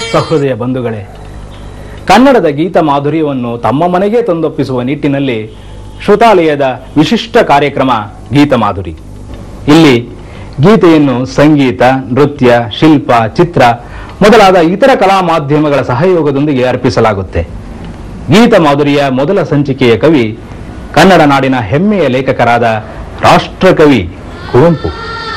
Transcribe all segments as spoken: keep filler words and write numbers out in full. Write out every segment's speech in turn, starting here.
ಸಹೃದಯ ಬಂಧುಗಳೇ, ಕನ್ನಡದ ಗೀತ ಮಾಧುರ್ಯವನ್ನು ತಮ್ಮ ಮನೆಗೆ ತಂದೊಪ್ಪಿಸುವ ನಿಟ್ಟಿನಲ್ಲಿ ಶ್ರುತಾಲಯದ ವಿಶಿಷ್ಟ ಕಾರ್ಯಕ್ರಮ ಗೀತ ಮಾಧುರಿ. ಇಲ್ಲಿ ಗೀತೆಯನ್ನು ಸಂಗೀತ, ನೃತ್ಯ, ಶಿಲ್ಪ, ಚಿತ್ರ ಮೊದಲಾದ ಇತರ ಕಲಾ ಮಾಧ್ಯಮಗಳ ಸಹಯೋಗದೊಂದಿಗೆ ಅರ್ಪಿಸಲಾಗುತ್ತೆ. ಗೀತ ಮಾಧುರಿಯ ಮೊದಲ ಸಂಚಿಕೆಯ ಕವಿ ಕನ್ನಡ ನಾಡಿನ ಹೆಮ್ಮೆಯ ಲೇಖಕರಾದ ರಾಷ್ಟ್ರಕವಿ ಕುವೆಂಪು.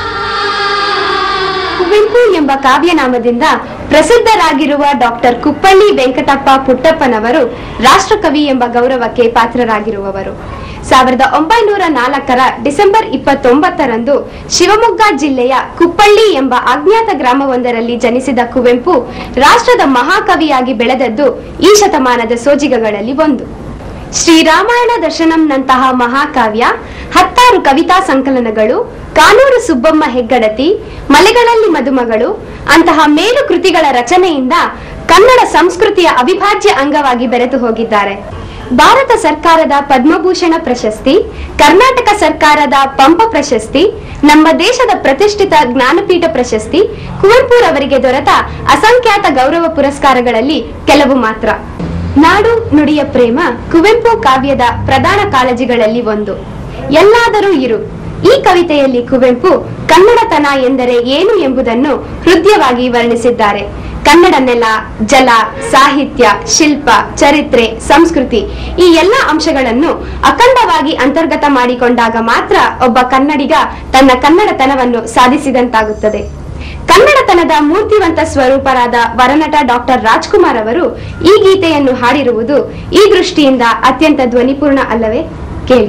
ಕುವೆಂಪು ಎಂಬ ಕಾವ್ಯನಾಮದಿಂದ ಪ್ರಸಿದ್ಧರಾಗಿರುವ ಡಾಕ್ಟರ್ ಕುಪ್ಪಳ್ಳಿ ವೆಂಕಟಪ್ಪ ಪುಟ್ಟಪ್ಪನವರು ರಾಷ್ಟ್ರಕವಿ ಎಂಬ ಗೌರವಕ್ಕೆ ಪಾತ್ರರಾಗಿರುವವರು. ಸಾವಿರದ ಒಂಬೈನೂರ ನಾಲ್ಕರ ಡಿಸೆಂಬರ್ ಇಪ್ಪತ್ತೊಂಬತ್ತರಂದು ಶಿವಮೊಗ್ಗ ಜಿಲ್ಲೆಯ ಕುಪ್ಪಳ್ಳಿ ಎಂಬ ಅಜ್ಞಾತ ಗ್ರಾಮವೊಂದರಲ್ಲಿ ಜನಿಸಿದ ಕುವೆಂಪು ರಾಷ್ಟ್ರದ ಮಹಾಕವಿಯಾಗಿ ಬೆಳೆದದ್ದು ಈ ಶತಮಾನದ ಸೋಜಿಗಗಳಲ್ಲಿ ಒಂದು. ಶ್ರೀರಾಮಾಯಣ ದರ್ಶನಂನಂತಹ ಮಹಾಕಾವ್ಯ, ಹತ್ತಾರು ಕವಿತಾ ಸಂಕಲನಗಳು, ಕಾನೂರು ಸುಬ್ಬಮ್ಮ ಹೆಗ್ಗಡತಿ, ಮಲೆಗಳಲ್ಲಿ ಮದುಮಗಳು ಅಂತಹ ಮೇಲು ಕೃತಿಗಳ ರಚನೆಯಿಂದ ಕನ್ನಡ ಸಂಸ್ಕೃತಿಯ ಅವಿಭಾಜ್ಯ ಅಂಗವಾಗಿ ಬೆರೆತು ಹೋಗಿದ್ದಾರೆ. ಭಾರತ ಸರ್ಕಾರದ ಪದ್ಮಭೂಷಣ ಪ್ರಶಸ್ತಿ, ಕರ್ನಾಟಕ ಸರ್ಕಾರದ ಪಂಪ ಪ್ರಶಸ್ತಿ, ನಮ್ಮ ದೇಶದ ಪ್ರತಿಷ್ಠಿತ ಜ್ಞಾನಪೀಠ ಪ್ರಶಸ್ತಿ, ಕುವೆಂಪುರವರಿಗೆ ದೊರೆತ ಅಸಂಖ್ಯಾತ ಗೌರವ ಪುರಸ್ಕಾರಗಳಲ್ಲಿ ಕೆಲವು ಮಾತ್ರ. ನಾಡು ನುಡಿಯ ಪ್ರೇಮ ಕುವೆಂಪು ಕಾವ್ಯದ ಪ್ರಧಾನ ಕಾಳಜಿಗಳಲ್ಲಿ ಒಂದು. ಎಲ್ಲಾದರೂ ಇರು ಈ ಕವಿತೆಯಲ್ಲಿ ಕುವೆಂಪು ಕನ್ನಡತನ ಎಂದರೆ ಏನು ಎಂಬುದನ್ನು ಹೃದಯವಾಗಿ ವರ್ಣಿಸಿದ್ದಾರೆ. ಕನ್ನಡ ನೆಲ, ಜಲ, ಸಾಹಿತ್ಯ, ಶಿಲ್ಪ, ಚರಿತ್ರೆ, ಸಂಸ್ಕೃತಿ ಈ ಎಲ್ಲ ಅಂಶಗಳನ್ನು ಅಖಂಡವಾಗಿ ಅಂತರ್ಗತ ಮಾಡಿಕೊಂಡಾಗ ಮಾತ್ರ ಒಬ್ಬ ಕನ್ನಡಿಗ ತನ್ನ ಕನ್ನಡತನವನ್ನು ಸಾಧಿಸಿದಂತಾಗುತ್ತದೆ. ಕನ್ನಡತನದ ಮೂರ್ತಿವಂತ ಸ್ವರೂಪರಾದ ವರನಟ ಡಾಕ್ಟರ್ ರಾಜ್ಕುಮಾರ್ ಅವರು ಈ ಗೀತೆಯನ್ನು ಹಾಡಿರುವುದು ಈ ದೃಷ್ಟಿಯಿಂದ ಅತ್ಯಂತ ಧ್ವನಿಪೂರ್ಣ ಅಲ್ಲವೇ? ಕೇಳಿ.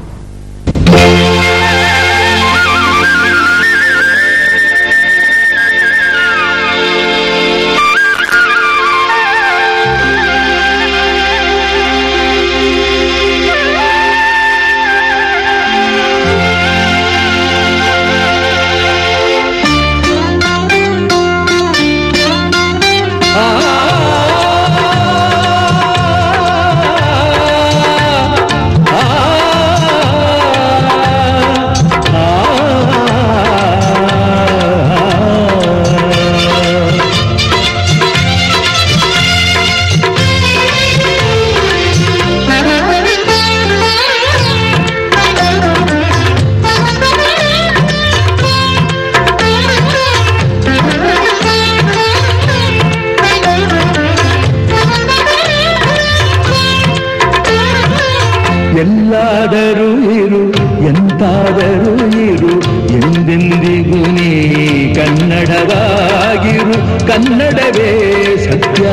ಎಲ್ಲಾದರೂ ಇರು ಎಂತಾದರೂ ಇರು ಎಂದೆಂದಿಗೂ ನೀ ಕನ್ನಡವಾಗಿರು. ಕನ್ನಡವೇ ಸತ್ಯ,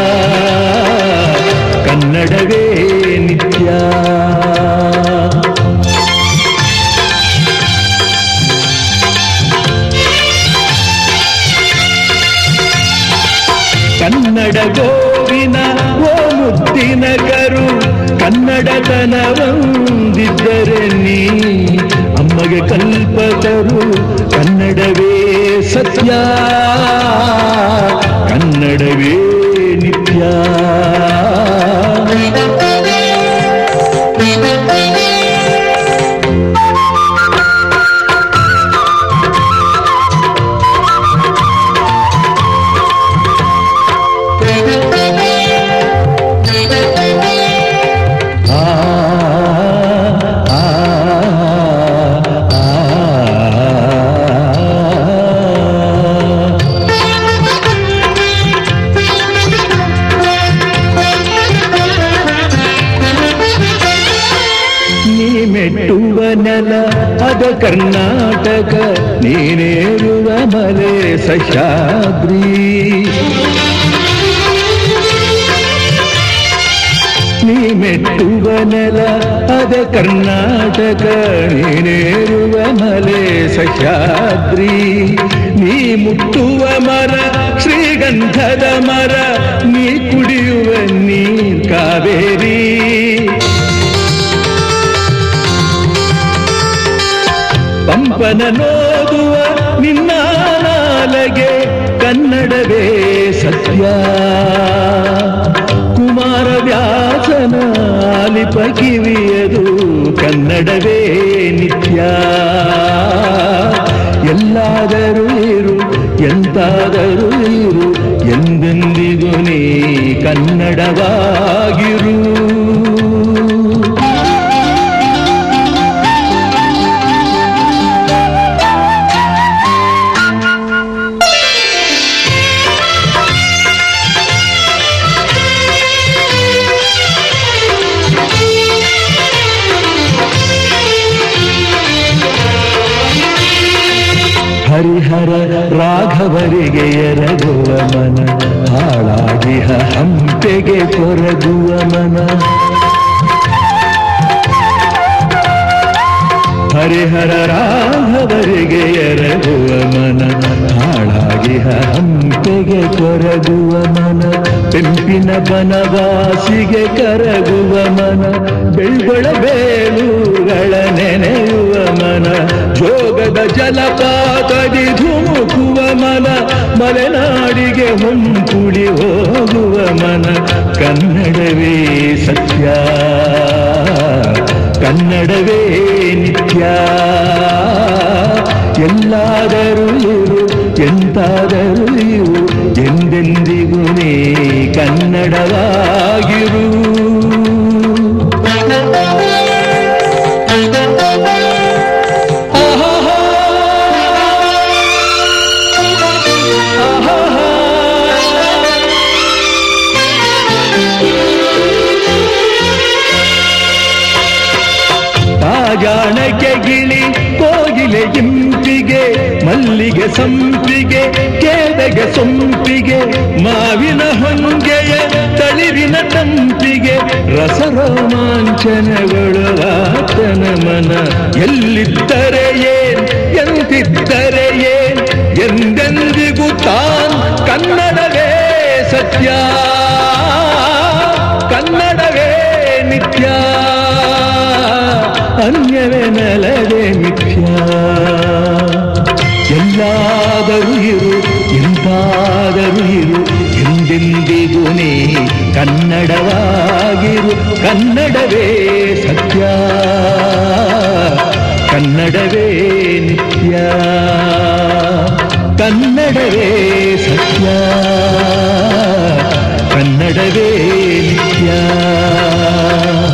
ಕನ್ನಡವೇ ನಿತ್ಯ. ಕನ್ನಡ ಗೋವಿನ ಓ ಮುದ್ದಿನ ಕರು, ಕನ್ನಡತನವೊಂದಿದ್ದರೆ ನೀ ಅಮ್ಮಗೆ ಕಲ್ಪತರು. ಕನ್ನಡವೇ ಸತ್ಯ, ಕನ್ನಡವೇ ನಿತ್ಯ. ನೆಲ ಅದ ಕರ್ನಾಟಕ, ನೀನೇರುವ ಮಲೆ ಸಹ್ಯಾದ್ರಿ. ನೀ ಮೆಟ್ಟುವ ನೆಲ ಅದ ಕರ್ನಾಟಕ, ನೀನೇರುವ ಮಲೆ ಸಹ್ಯಾದ್ರಿ. ನೀ ಮುಟ್ಟುವ ಮರ ಶ್ರೀಗಂಧದ ಮರ, ನೀ ಕುಡಿಯುವ ನೀರ್ ಕಾವೇರಿ. ಪಂಪನ ನೋದುವ ನಿನ್ನ ನಾಲಗೆ, ಕನ್ನಡವೇ ಸತ್ಯ. ಕುಮಾರವ್ಯಾಸನ ಆಲಿಪ ಕಿವಿಯದು, ಕನ್ನಡವೇ ನಿತ್ಯ. ಎಲ್ಲಾದರೂ ಇರು ಎಂತಾದರೂ ಇರು ಎಂದೆಂದಿ ಕನ್ನಡವಾಗಿರು. ಹರಿಹರ ರಾಘವರಿಗೆ ಎರಗುವ ಮನ, ಹಾಳಾಗಿಹ ಹಂಪೆಗೆ ಕೊರಗುವ ಮನ. ಹರಿಹರ ರಾಘವರಿಗೆ ಎರಗುವ ಮನ, ಹಾಳಾಗಿಹ ಹಂಪೆಗೆ ಕೊರಗುವ ಮನ. ತೆಂಪಿನ ಬನವಾಸಿಗೆ ಕರಗುವ ಮನ, ಬೆಳ್ಗೊಳ ಬೇಲೂಗಳ ನೆನೆಯುವ ಮನ. ಜೋಗದ ಜಲಪಾತದಿ ಧುಮುಕುವ ಮನ, ಮಲೆನಾಡಿಗೆ ಹೊಂಕುಳಿ ಹೋಗುವ ಮನ. ಕನ್ನಡವೇ ಸತ್ಯ, ಕನ್ನಡವೇ ನಿತ್ಯ. ಎಲ್ಲಾದರೂ ಇರು, ಎಂತಾದರೂ ಇರು, ಎಂದೆಂದಿಗೂ ನೀ ಕನ್ನಡವಾಗಿರು. ಜಾಣಕ್ಕೆ ಗಿಳಿ ಕೋಗಿಲೆ ಇಂಪಿಗೆ, ಮಲ್ಲಿಗೆ ಸಂಪಿಗೆ ಕೇದಗೆ ಸೊಂಪಿಗೆ, ಮಾವಿನ ಹೊಂಗೆಯ ತಳಿರಿನ ತಂಪಿಗೆ, ರಸರೋಮಾಂಚನಗಳು ಆತನ ಮನ. ಎಲ್ಲಿದ್ದರೆ ಏನ್ ಎಂತಿದ್ದರೆ ಏನ್, ಎಂದೆಂದಿಗೂ ತಾನ್ ಕನ್ನಡವೇ ಸತ್ಯ, ಕನ್ನಡವೇ ನಿತ್ಯ. ಅನ್ಯವೇ ನಲವೇ ಮಿಥ್ಯ. ಎಲ್ಲಾದರೂ ಇರು, ಎಂತಾದರೂ ಇರು, ಎಂದೆಂದಿಗೂ ನೀ ಕನ್ನಡವಾಗಿರು. ಕನ್ನಡವೇ ಸತ್ಯ, ಕನ್ನಡವೇ ನಿತ್ಯ. ಕನ್ನಡವೇ ಸತ್ಯ, ಕನ್ನಡವೇ ನಿತ್ಯ.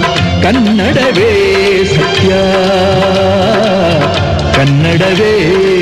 ಕನ್ನಡವೇ ಸತ್ಯ, ಕನ್ನಡವೇ